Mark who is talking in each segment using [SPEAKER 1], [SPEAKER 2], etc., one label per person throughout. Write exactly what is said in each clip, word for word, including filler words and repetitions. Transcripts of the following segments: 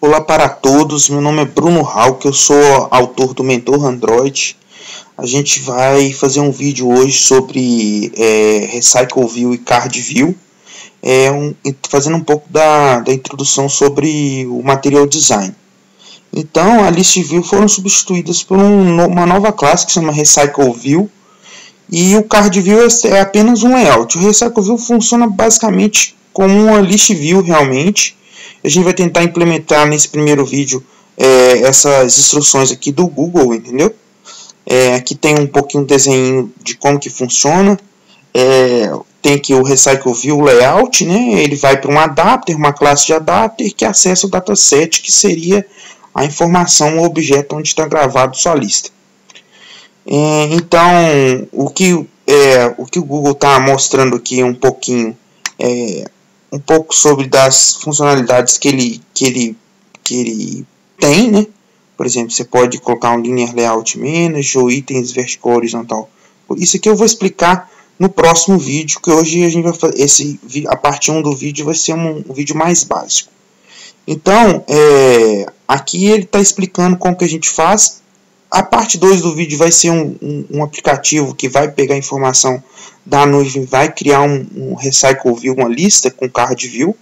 [SPEAKER 1] Olá para todos, meu nome é Bruno Hauck, eu sou autor do Mentor Android. A gente vai fazer um vídeo hoje sobre é, Recycle View e Card View, é, um, fazendo um pouco da, da introdução sobre o Material Design. Então, a List View foram substituídas por um, uma nova classe que se chama Recycle View, e o Card View é apenas um layout. O Recycle View funciona basicamente como uma List View realmente. A gente vai tentar implementar nesse primeiro vídeo é, essas instruções aqui do Google, entendeu? É, aqui tem um pouquinho de desenho de como que funciona. É, tem aqui o Recycle View Layout, né? Ele vai para um adapter, uma classe de adapter que acessa o dataset, que seria a informação, o objeto onde está gravado sua lista. É, então, o que, é, o que o Google está mostrando aqui um pouquinho é um pouco sobre das funcionalidades que ele, que ele, que ele tem, né? Por exemplo, você pode colocar um Linear Layout Manager ou itens vertical horizontal. Isso aqui eu vou explicar no próximo vídeo, que hoje a gente vai fazer esse, a parte um do vídeo vai ser um, um vídeo mais básico. Então, é, aqui ele está explicando como que a gente faz. A parte dois do vídeo vai ser um, um, um aplicativo que vai pegar a informação da nuvem, vai criar um, um Recycle View, uma lista com Card View,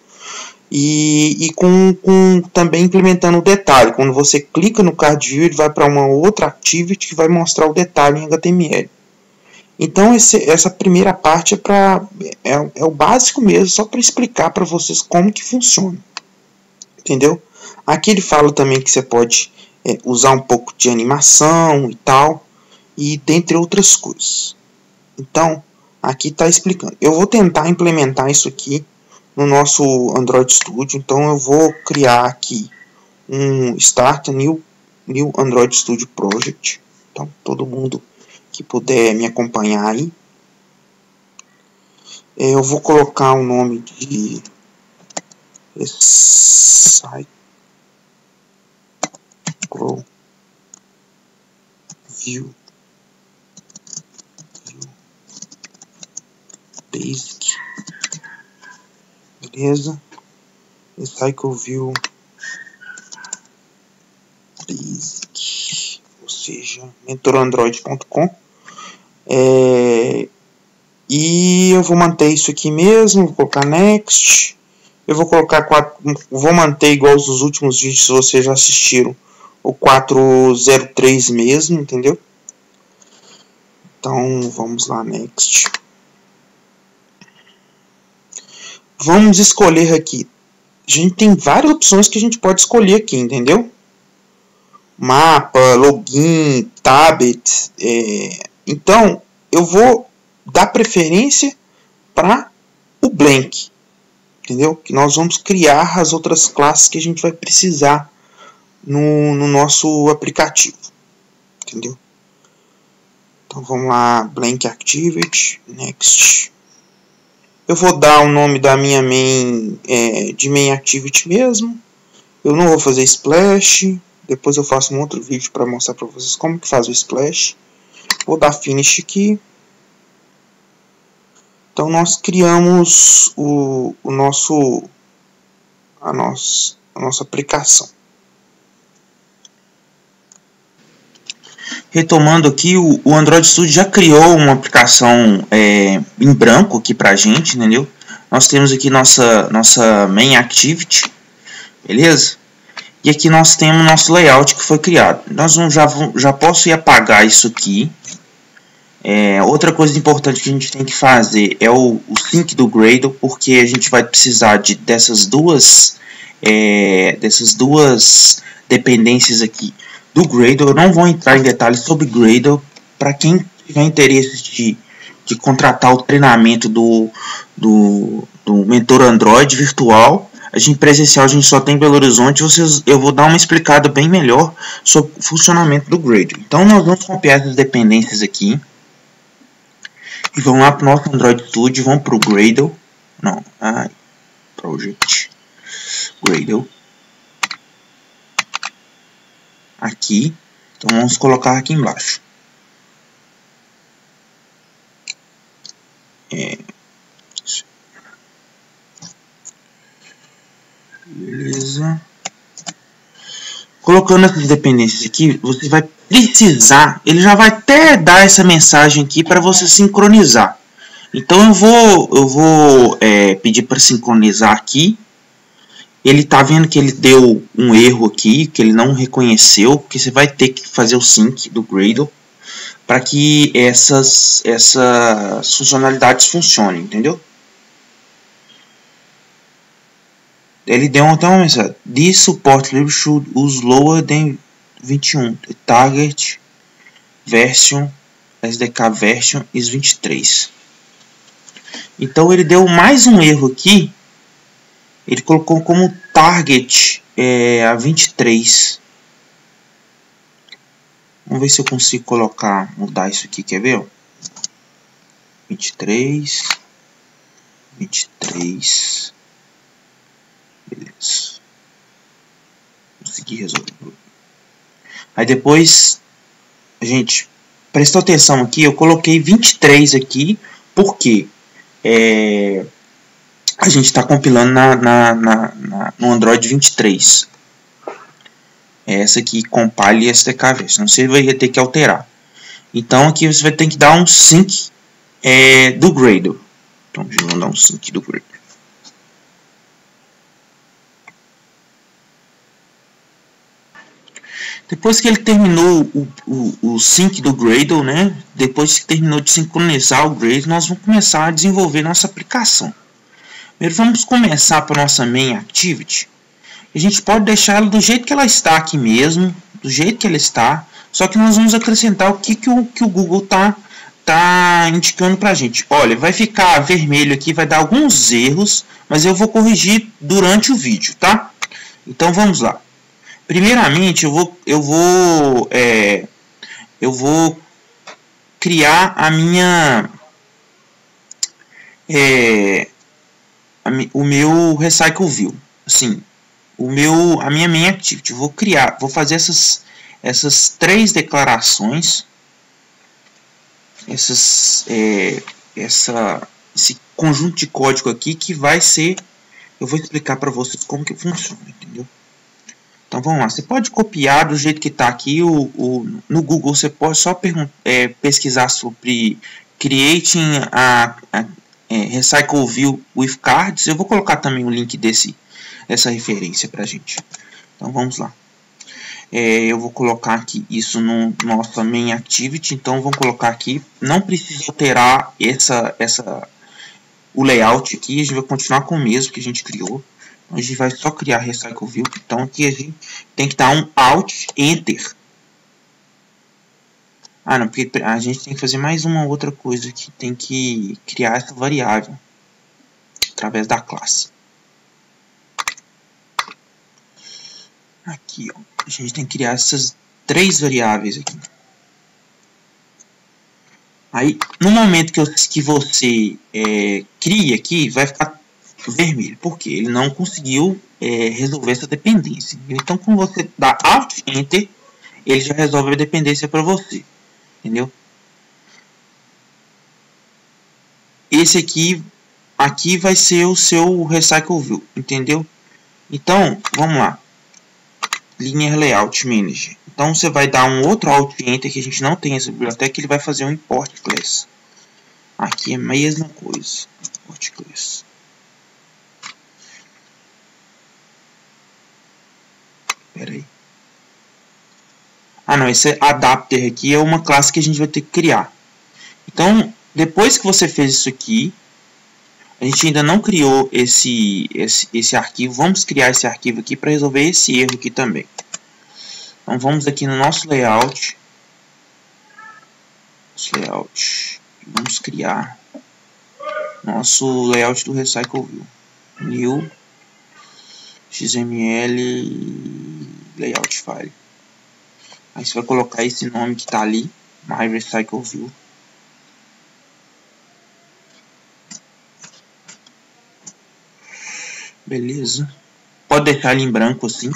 [SPEAKER 1] e, e com, com também implementando o detalhe. Quando você clica no Card View, ele vai para uma outra activity que vai mostrar o detalhe em H T M L. Então, esse, essa primeira parte é, pra, é, é o básico mesmo, só para explicar para vocês como que funciona. Entendeu? Aqui ele fala também que você pode é, usar um pouco de animação e tal, e dentre outras coisas. Então, aqui está explicando. Eu vou tentar implementar isso aqui no nosso Android Studio. Então, eu vou criar aqui um Start New, new Android Studio Project. Então, todo mundo que puder me acompanhar aí. Eu vou colocar o nome de Recycle View Basic, beleza? Recycle View Basic, ou seja, mentor android ponto com. É, e eu vou manter isso aqui mesmo, vou colocar Next. Eu vou colocar quatro, vou manter igual os últimos vídeos, se vocês já assistiram, o quatro zero três mesmo, entendeu? Então vamos lá, Next. Vamos escolher aqui. A gente tem várias opções que a gente pode escolher aqui, entendeu? Mapa, login, tablet. É... Então, eu vou dar preferência para o blank, entendeu? Que nós vamos criar as outras classes que a gente vai precisar no, no nosso aplicativo, entendeu? Então vamos lá, blank activity, next. Eu vou dar o nome da minha main, é, de main activity mesmo. Eu não vou fazer splash. Depois eu faço um outro vídeo para mostrar para vocês como que faz o splash. Vou dar finish aqui. Então nós criamos o, o nosso, a, nossa, a nossa aplicação. Retomando aqui, o, o Android Studio já criou uma aplicação é, em branco aqui pra gente, entendeu? Nós temos aqui nossa, nossa main activity, beleza? E aqui nós temos nosso layout que foi criado. Nós vamos, já, já posso ir apagar isso aqui. É, outra coisa importante que a gente tem que fazer é o, o sync do Gradle, porque a gente vai precisar de, dessas duas é, dessas duas dependências aqui do Gradle. Eu não vou entrar em detalhes sobre Gradle. Para quem tiver interesse de, de contratar o treinamento do, do, do mentor Android virtual, a gente presencial a gente só tem em Belo Horizonte. Vocês, eu vou dar uma explicada bem melhor sobre o funcionamento do Gradle. Então nós vamos copiar essas dependências aqui e vamos lá para o nosso Android Studio, vamos para o Gradle, não, ai, Project, Gradle, aqui, então vamos colocar aqui embaixo, é, beleza, Colocando essas dependências aqui, você vai precisar, ele já vai até dar essa mensagem aqui para você sincronizar. Então eu vou, eu vou é, pedir para sincronizar aqui. Ele tá vendo que ele deu um erro aqui, que ele não reconheceu, porque você vai ter que fazer o sync do Gradle para que essas, essas funcionalidades funcionem, entendeu? Ele deu até uma mensagem: This support label should use lower than vinte e um. The target version, S D K version is vinte e três. Então ele deu mais um erro aqui. Ele colocou como target é, a vinte e três. Vamos ver se eu consigo colocar, mudar isso aqui, quer ver? vinte e três, vinte e três. Beleza. Consegui resolver. Aí depois, gente, prestou atenção aqui, eu coloquei vinte e três aqui, porque é, a gente está compilando na, na, na, na, no Android vinte e três. É essa aqui, compile S D K version. Não sei, vai ter que alterar. Então aqui você vai ter que dar um sync é, do Gradle. Então vamos dar um sync do Gradle. Depois que ele terminou o, o, o sync do Gradle, né? Depois que terminou de sincronizar o Gradle, nós vamos começar a desenvolver nossa aplicação. Primeiro vamos começar para nossa main activity. A gente pode deixar ela do jeito que ela está aqui mesmo, do jeito que ela está, só que nós vamos acrescentar o que, que, o, que o Google está tá indicando para a gente. Olha, vai ficar vermelho aqui, vai dar alguns erros, mas eu vou corrigir durante o vídeo, tá? Então vamos lá. Primeiramente, eu vou, eu vou, é, eu vou criar a minha, é, a mi, o meu Recycle View, assim, o meu, a minha main activity. Eu vou criar, vou fazer essas, essas três declarações, essas, é, essa, esse conjunto de código aqui que vai ser, eu vou explicar para vocês como que funciona, entendeu? Então vamos lá, você pode copiar do jeito que está aqui, o, o, no Google você pode só é, pesquisar sobre Creating a, a é, Recycle View with Cards. Eu vou colocar também o link desse, dessa referência para a gente. Então vamos lá. É, eu vou colocar aqui isso no nosso main activity, então vamos colocar aqui, não precisa alterar essa, essa, o layout aqui, a gente vai continuar com o mesmo que a gente criou. A gente vai só criar Recycle View. Então aqui a gente tem que dar um Alt Enter. Ah, não, porque a gente tem que fazer mais uma outra coisa que tem que criar essa variável através da classe. Aqui, ó, a gente tem que criar essas três variáveis aqui. Aí, no momento que, eu, que você é, cria aqui, vai ficar vermelho, porque ele não conseguiu é, resolver essa dependência. Então, quando você dá Alt Enter, ele já resolve a dependência para você, entendeu? Esse aqui, aqui vai ser o seu Recycle View, entendeu? Então, vamos lá. Linear Layout Manager. Então, você vai dar um outro Alt Enter, que a gente não tem essa biblioteca, ele vai fazer um Import Class. Aqui é a mesma coisa. Import Class. Pera aí. Ah, não, esse adapter aqui é uma classe que a gente vai ter que criar. Então, depois que você fez isso aqui, a gente ainda não criou esse, esse, esse arquivo. Vamos criar esse arquivo aqui para resolver esse erro aqui também. Então, vamos aqui no nosso layout. Nosso layout. Vamos criar nosso layout do Recycle View. New X M L layout file. Aí você vai colocar esse nome que está ali, My Recycle View. Beleza. Pode deixar ele em branco assim.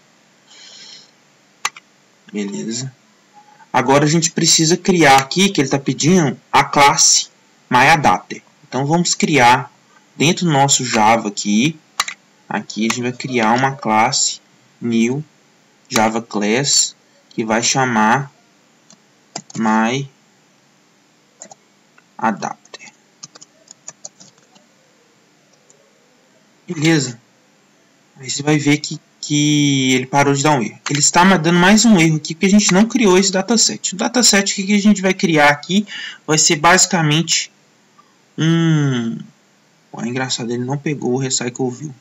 [SPEAKER 1] Beleza. Agora a gente precisa criar aqui, que ele está pedindo, a classe MyAdapter. Então vamos criar dentro do nosso Java aqui. Aqui a gente vai criar uma classe New Java Class que vai chamar My Adapter. Beleza? Aí você vai ver que, que ele parou de dar um erro. Ele está dando mais um erro aqui porque a gente não criou esse dataset. O dataset que a gente vai criar aqui vai ser basicamente um... É engraçado, ele não pegou o Recycle View.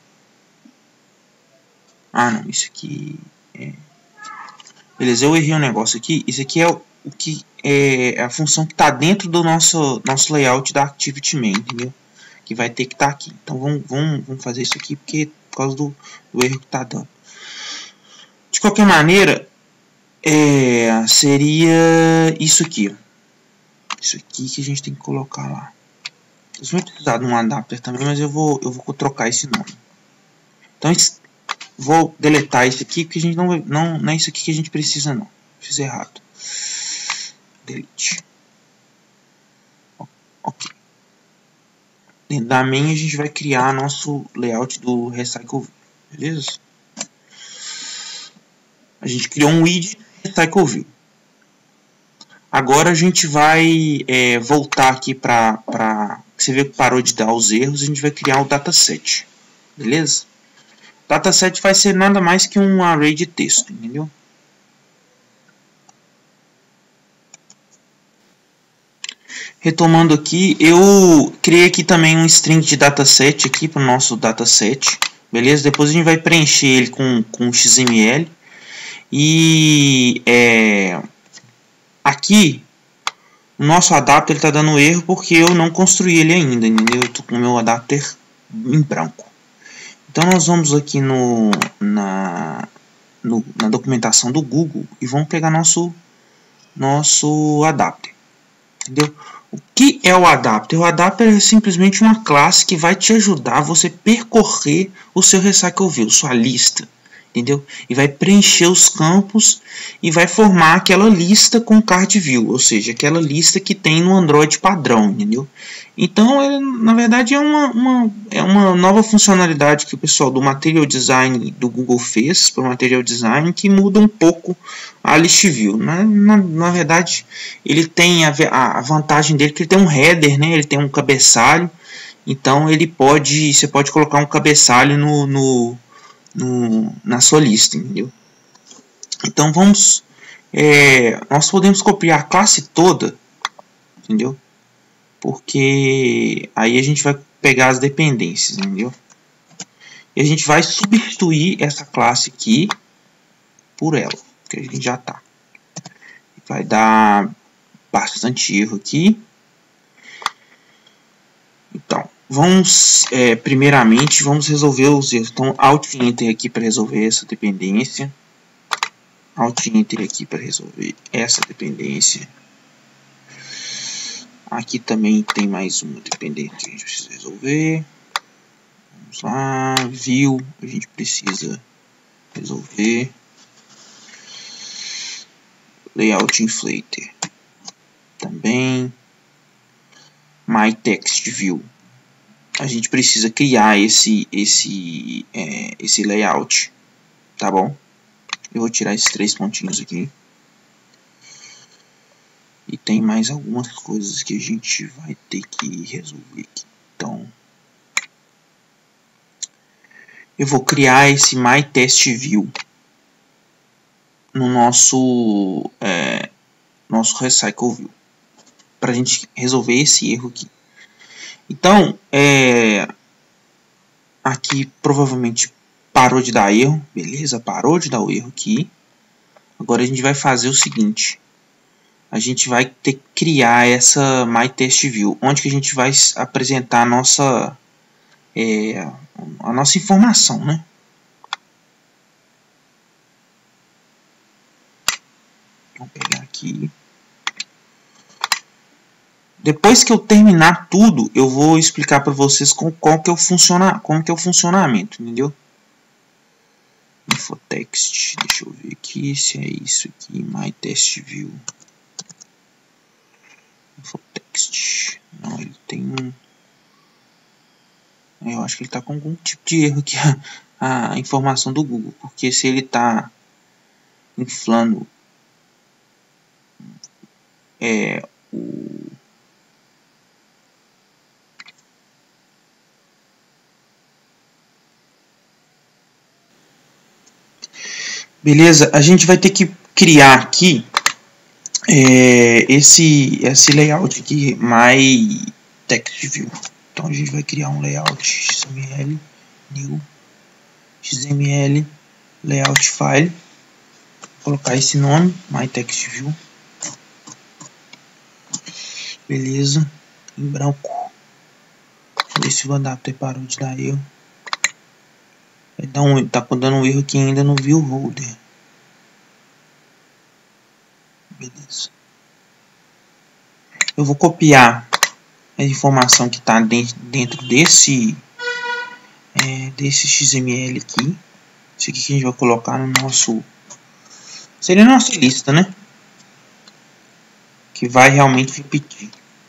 [SPEAKER 1] Ah, não, isso aqui é... Beleza, eu errei um negócio aqui. Isso aqui é o, o que é a função que está dentro do nosso, nosso layout da ActivityMain, entendeu? Que vai ter que estar tá aqui. Então vamos, vamos, vamos fazer isso aqui porque por causa do, do erro que está dando. De qualquer maneira, é, seria isso aqui. Ó. Isso aqui que a gente tem que colocar lá. Eu vou precisar de um adapter também, mas eu vou, eu vou trocar esse nome. Então, vou deletar isso aqui, porque a gente não, não, não é isso aqui que a gente precisa, não. Fiz errado. Delete. Ok. Dentro da main, a gente vai criar nosso layout do Recycle View. Beleza? A gente criou um widget Recycle View. Agora a gente vai é, voltar aqui para... Você vê que parou de dar os erros, a gente vai criar o dataset. Beleza? O dataset vai ser nada mais que um array de texto, entendeu? Retomando aqui, eu criei aqui também um string de dataset aqui para o nosso dataset. Beleza? Depois a gente vai preencher ele com, com X M L. E é, aqui... O nosso adapter está dando erro porque eu não construí ele ainda, entendeu? Eu estou com o meu adapter em branco. Então nós vamos aqui no, na, no, na documentação do Google e vamos pegar nosso, nosso adapter. Entendeu? O que é o adapter? O adapter é simplesmente uma classe que vai te ajudar a você percorrer o seu Recycle View, sua lista. Entendeu? E vai preencher os campos e vai formar aquela lista com card view, ou seja, aquela lista que tem no Android padrão, entendeu? Então, é, na verdade, é uma, uma, é uma nova funcionalidade que o pessoal do Material Design do Google fez para o Material Design que muda um pouco a list view. Na, na, na verdade, ele tem a, a vantagem dele que ele tem um header, né? Ele tem um cabeçalho, então ele pode, você pode colocar um cabeçalho no, no No, na sua lista, entendeu? Então vamos, é, nós podemos copiar a classe toda, entendeu? Porque aí a gente vai pegar as dependências, entendeu? E a gente vai substituir essa classe aqui por ela, que a gente já tá. Vai dar bastante erro aqui. Então, vamos, é, primeiramente, vamos resolver os erros. Então, Alt Enter aqui para resolver essa dependência. Alt Enter aqui para resolver essa dependência. Aqui também tem mais uma dependência que a gente precisa resolver. Vamos lá, View, a gente precisa resolver. Layout Inflater também. My Text View. A gente precisa criar esse, esse, é, esse layout, tá bom? Eu vou tirar esses três pontinhos aqui. E tem mais algumas coisas que a gente vai ter que resolver aqui. Então, eu vou criar esse My Test View no nosso, é, nosso Recycle View, para a gente resolver esse erro aqui. Então, é, aqui provavelmente parou de dar erro, beleza? Parou de dar o erro aqui. Agora a gente vai fazer o seguinte. A gente vai ter que criar essa My Test View, onde que a gente vai apresentar a nossa, é, a nossa informação, né? Vou pegar aqui. Depois que eu terminar tudo, eu vou explicar para vocês com, qual que é o funciona, como que é o funcionamento, entendeu? Infotext, deixa eu ver aqui se é isso aqui, My Test View. Infotext, não, ele tem um... Eu acho que ele está com algum tipo de erro aqui, a, a informação do Google, porque se ele está inflando é, o beleza, a gente vai ter que criar aqui é, esse, esse layout aqui, my text view. Então a gente vai criar um layout X M L, new, X M L, layout file, vou colocar esse nome, my text view, beleza, em branco. Ver se o adapter parou de dar erro. Vai dar um, tá dando um erro aqui ainda no view holder. Beleza. Eu vou copiar a informação que está dentro desse é, desse X M L aqui. Isso aqui que a gente vai colocar no nosso, seria a nossa lista, né? Que vai realmente repetir.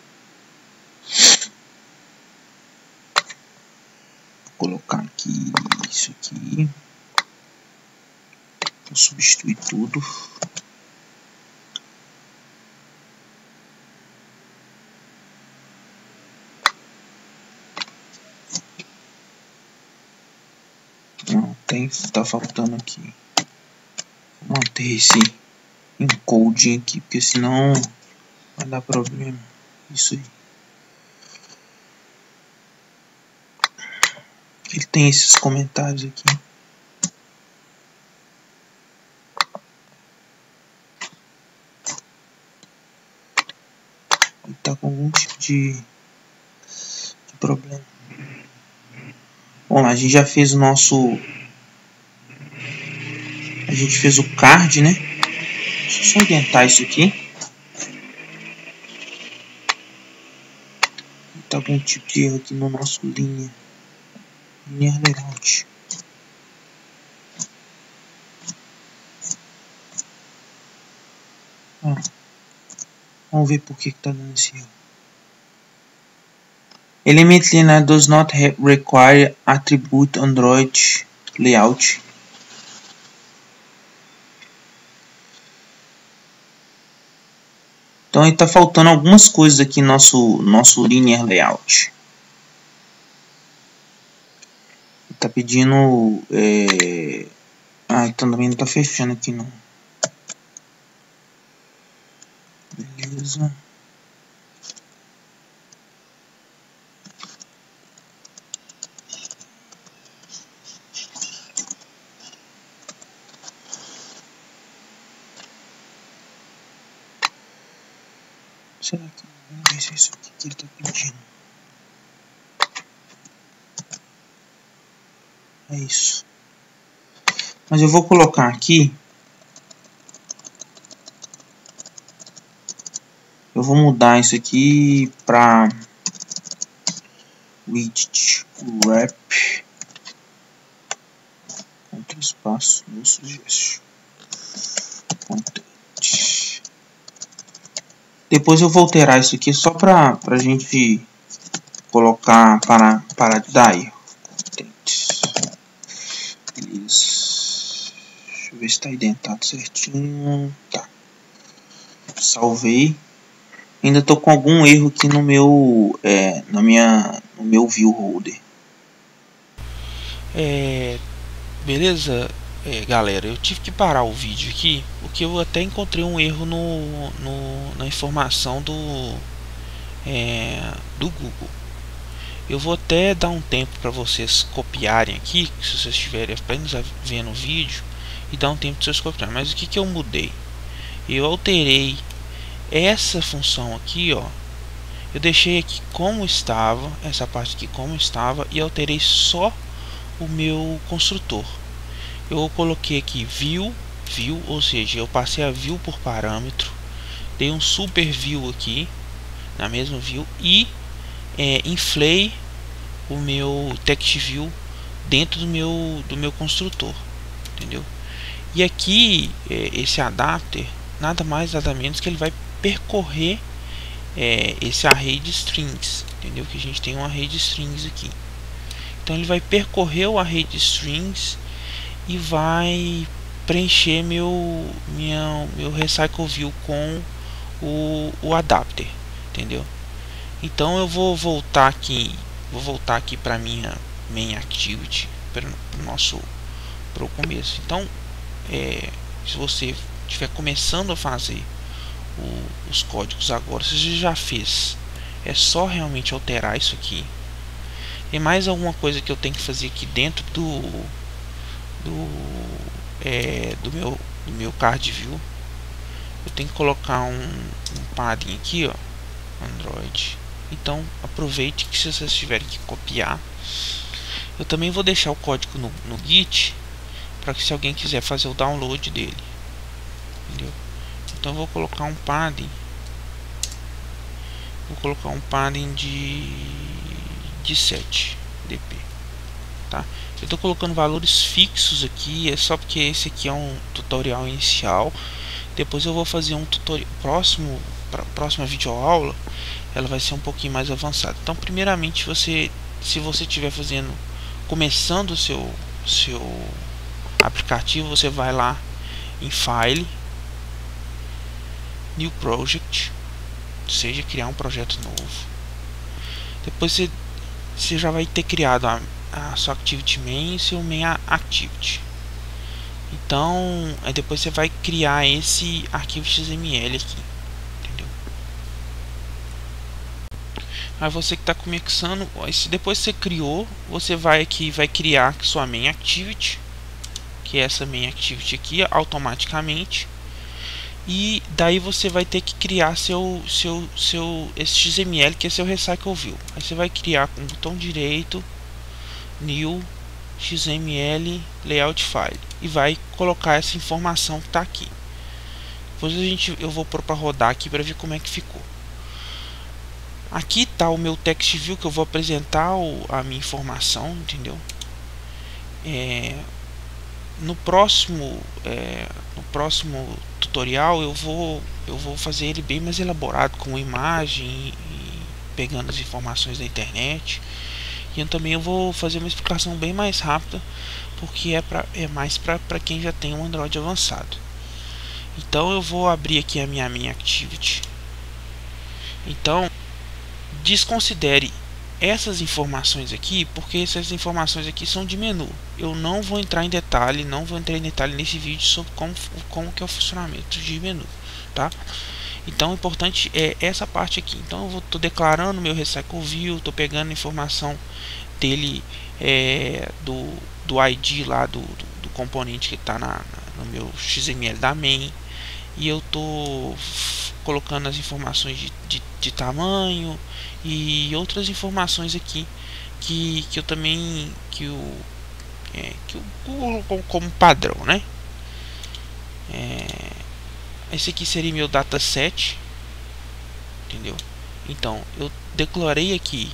[SPEAKER 1] Vou colocar aqui isso aqui. Vou substituir tudo. Não, tem, tá faltando aqui. Vou manter esse encoding aqui, porque senão vai dar problema. Isso aí. Ele tem esses comentários aqui. Ele tá com algum tipo de, de problema. Bom, a gente já fez o nosso... A gente fez o card, né? Deixa eu só orientar isso aqui. Tá algum tipo de erro aqui no nosso linha. Linha layout. Ah, vamos ver por que que tá dando esse erro. Element linear does not require attribute Android layout. Então está faltando algumas coisas aqui no nosso, nosso linear layout. Está pedindo... É... Ah, então também não está fechando aqui não. Beleza. Será que... Vamos ver se é isso aqui que ele está pedindo. É isso. Mas eu vou colocar aqui. Eu vou mudar isso aqui para widget wrap. Contra espaço no suggestion. Content. Depois eu vou alterar isso aqui só para a gente colocar para, para de dar erro. Beleza. Deixa eu ver se está identado certinho. Tá. Salvei. Ainda estou com algum erro aqui no meu, é, na minha, no meu view holder.
[SPEAKER 2] É, beleza, é, galera. Eu tive que parar o vídeo aqui porque eu até encontrei um erro no, no na informação do é, do Google. Eu vou até dar um tempo para vocês copiarem aqui, se vocês estiverem apenas vendo o vídeo, e dar um tempo para vocês copiarem. Mas o que que eu mudei? Eu alterei essa função aqui, ó. Eu deixei aqui como estava, essa parte aqui como estava, e alterei só o meu construtor. Eu coloquei aqui view, view, ou seja, eu passei a view por parâmetro, dei um super view aqui na mesma view e é, inflei o meu text view dentro do meu do meu construtor, entendeu? E aqui é, esse adapter nada mais nada menos que ele vai percorrer é, esse array de strings, entendeu? Que a gente tem um array de strings aqui. Então ele vai percorrer o array de strings e vai preencher meu minha, meu Recycle View com o, o adapter, entendeu? Então eu vou voltar aqui, vou voltar aqui para minha main activity, para o nosso para o começo. Então, é, se você estiver começando a fazer o, os códigos agora, se você já fez, é só realmente alterar isso aqui. Tem mais alguma coisa que eu tenho que fazer aqui dentro do do, é, do meu do meu card view. Eu tenho que colocar um, um padding aqui, ó, Android. Então aproveite que se vocês tiverem que copiar, eu também vou deixar o código no, no Git, para que se alguém quiser fazer o download dele, entendeu? Então eu vou colocar um padding, vou colocar um padding de de sete D P, tá? Eu estou colocando valores fixos aqui, é só porque esse aqui é um tutorial inicial. Depois eu vou fazer um tutorial próximo, para próxima videoaula, ela vai ser um pouquinho mais avançada. Então, primeiramente, você, se você estiver fazendo, começando o seu seu aplicativo, você vai lá em File, New Project, ou seja, criar um projeto novo. Depois você, você já vai ter criado a, a sua Activity Main e seu Main Activity. Então, aí depois você vai criar esse arquivo X M L aqui, entendeu? Aí você que está começando, se depois você criou, você vai aqui, vai criar sua Main Activity, que é essa Main Activity aqui, automaticamente. E daí você vai ter que criar seu seu seu esse X M L, que é seu Recycle View. Aí você vai criar com o botão direito, New X M L Layout File, e vai colocar essa informação que está aqui. Depois a gente, eu vou pôr para rodar aqui para ver como é que ficou. Aqui está o meu text view, que eu vou apresentar o, a minha informação, entendeu? É, no próximo é, no próximo tutorial eu vou eu vou fazer ele bem mais elaborado, com imagem e, e pegando as informações da internet. E eu também eu vou fazer uma explicação bem mais rápida, porque é, pra, é mais para quem já tem um Android avançado. Então eu vou abrir aqui a minha minha activity. Então desconsidere essas informações aqui, porque essas informações aqui são de menu. Eu não vou entrar em detalhe, não vou entrar em detalhe nesse vídeo sobre como, como que é o funcionamento de menu, tá? Então o importante é essa parte aqui. Então eu estou declarando meu Recycle View, estou pegando a informação dele, é, do, do I D lá do, do, do componente que está na, na, no meu X M L da main, e eu estou colocando as informações de, de, de tamanho e outras informações aqui que, que eu também que o é, que o Google como, como padrão, né? É, esse aqui seria meu dataset, entendeu? Então eu declarei aqui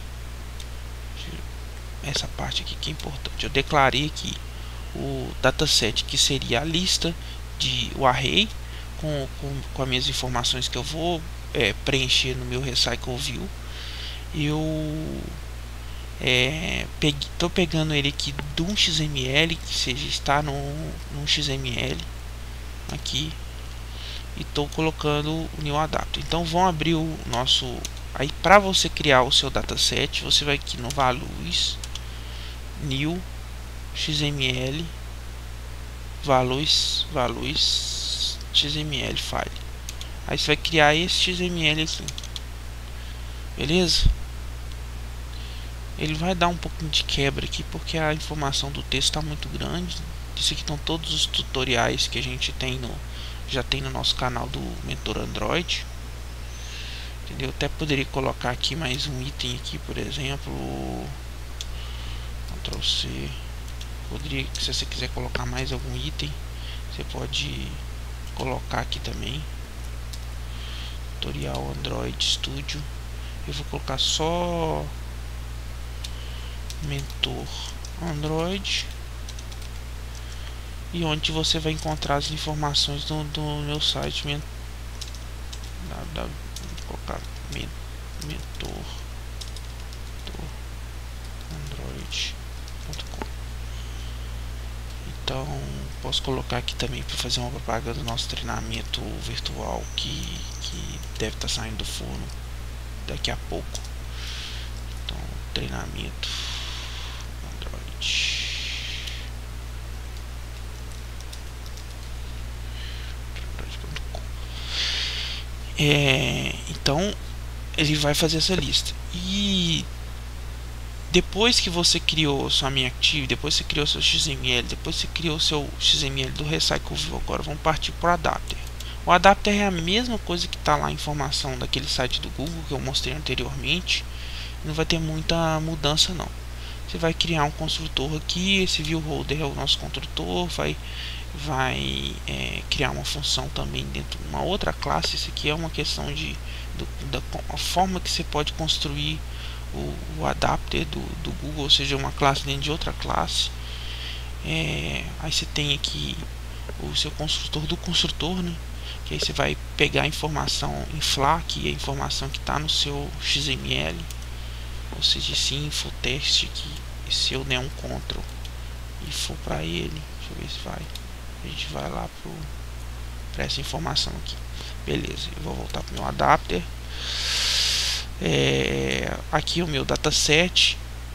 [SPEAKER 2] essa parte aqui que é importante. Eu declarei aqui o dataset, que seria a lista de o array com, com, com as minhas informações que eu vou é, preencher no meu Recycle View. Eu é, peguei, tô pegando ele aqui de um X M L, que seja está no, no X M L aqui, e estou colocando o new adapter. Então vão abrir o nosso aí. Para você criar o seu dataset, você vai aqui no values, new X M L values values X M L file. Aí você vai criar esse X M L aqui, beleza? Ele vai dar um pouquinho de quebra aqui, porque a informação do texto está muito grande. Isso aqui estão todos os tutoriais que a gente tem no já tem no nosso canal do Mentor Android, entendeu? Eu até poderia colocar aqui mais um item aqui, por exemplo, Ctrl C. Poderia, se você quiser colocar mais algum item, você pode colocar aqui também. Tutorial Android Studio. Eu vou colocar só Mentor Android, e onde você vai encontrar as informações do, do meu site, men, da, da, vou colocar men, mentor, mentor android ponto com. Então posso colocar aqui também para fazer uma propaganda do nosso treinamento virtual que, que deve estar saindo do forno daqui a pouco. Então, treinamento Android. É, então ele vai fazer essa lista. E depois que você criou sua minha Active, depois você criou seu X M L, depois você criou seu X M L do Recycle View, agora vamos partir para o adapter. O adapter é a mesma coisa que está lá a informação daquele site do Google que eu mostrei anteriormente. Não vai ter muita mudança não. Você vai criar um construtor aqui, esse view holder é o nosso construtor, vai, vai é, criar uma função também dentro de uma outra classe. Isso aqui é uma questão de do, da a forma que você pode construir o, o adapter do, do Google, ou seja, uma classe dentro de outra classe. É, aí você tem aqui o seu construtor do construtor, né? Que aí você vai pegar a informação em FLAC, a informação que está no seu X M L, ou seja, esse info teste aqui, e se eu der um Ctrl e for para ele, deixa eu ver se vai, a gente vai lá para essa informação aqui. Beleza, eu vou voltar para o meu adapter. É, aqui o meu dataset.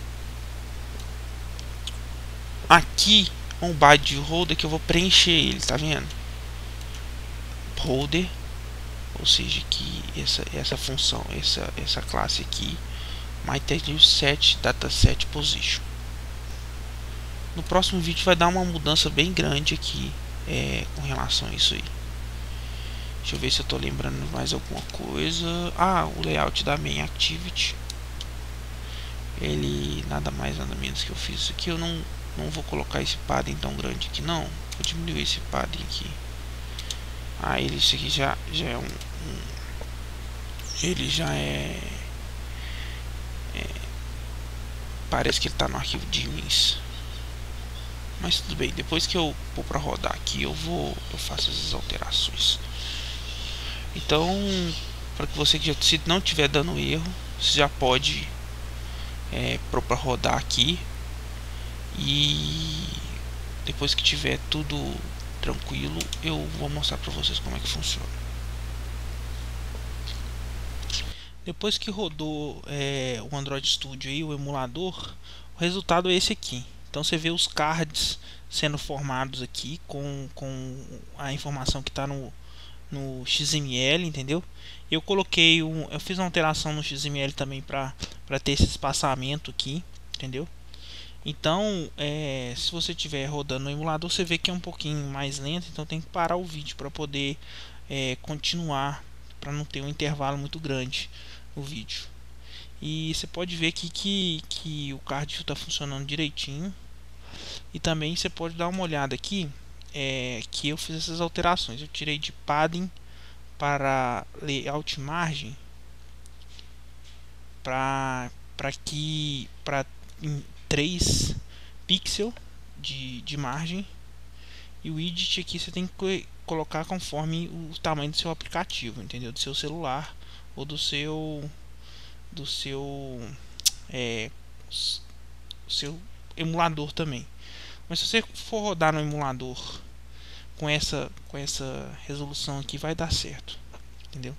[SPEAKER 2] Aqui um byte de holder que eu vou preencher ele, tá vendo? Holder, ou seja, que essa essa função, essa essa classe aqui, myTestNewsSet dataset position. No próximo vídeo vai dar uma mudança bem grande aqui é, com relação a isso aí. Deixa eu ver se eu tô lembrando mais alguma coisa. Ah, o layout da main activity. Ele nada mais nada menos que eu fiz isso aqui. Eu não não vou colocar esse padding tão grande aqui não. Vou diminuir esse padding aqui. Ah, ele isso aqui já já é um, um ele já é, é parece que ele está no arquivo de wins. Mas tudo bem, depois que eu vou para rodar aqui, eu vou eu faço essas alterações. Então, para que você que já, se não tiver dando erro, você já pode é, pôr para rodar aqui, e depois que tiver tudo tranquilo, eu vou mostrar para vocês como é que funciona. Depois que rodou é, o Android Studio e o emulador, o resultado é esse aqui. Então você vê os cards sendo formados aqui com, com a informação que está no, no X M L, entendeu? Eu coloquei um, eu fiz uma alteração no X M L também para para ter esse espaçamento aqui, entendeu? Então, é, se você estiver rodando no emulador, você vê que é um pouquinho mais lento, então tem que parar o vídeo para poder é, continuar, para não ter um intervalo muito grande no vídeo. E você pode ver aqui que, que o card está funcionando direitinho. E também você pode dar uma olhada aqui é, que eu fiz essas alterações. Eu tirei de padding para layout margem para para que para três pixels de, de margem, e o widget aqui você tem que colocar conforme o tamanho do seu aplicativo, entendeu? Do seu celular ou do seu do seu é, seu emulador também. Mas se você for rodar no emulador com essa com essa resolução aqui, vai dar certo, entendeu?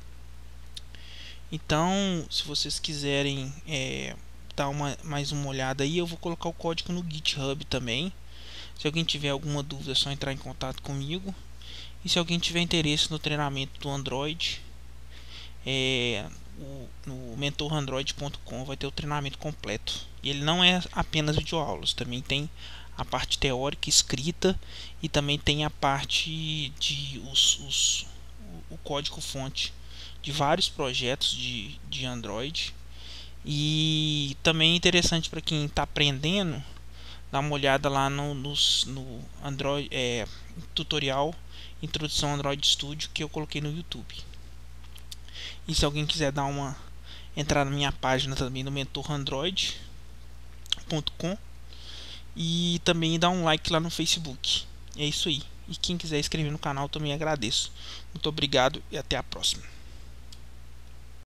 [SPEAKER 2] Então, se vocês quiserem é, dar uma, mais uma olhada aí, eu vou colocar o código no GitHub também. Se alguém tiver alguma dúvida, é só entrar em contato comigo. E se alguém tiver interesse no treinamento do Android, é, o, no mentor android ponto com vai ter o treinamento completo. E ele não é apenas videoaulas, também tem a parte teórica, escrita, e também tem a parte de os, os, o código fonte de vários projetos de, de Android. E também é interessante para quem está aprendendo, dá uma olhada lá no, no, no Android é, tutorial Introdução ao Android Studio que eu coloquei no YouTube. E se alguém quiser dar uma entrar na minha página também no mentor android ponto com e também dar um like lá no Facebook. É isso aí. E quem quiser inscrever no canal também agradeço. Muito obrigado e até a próxima.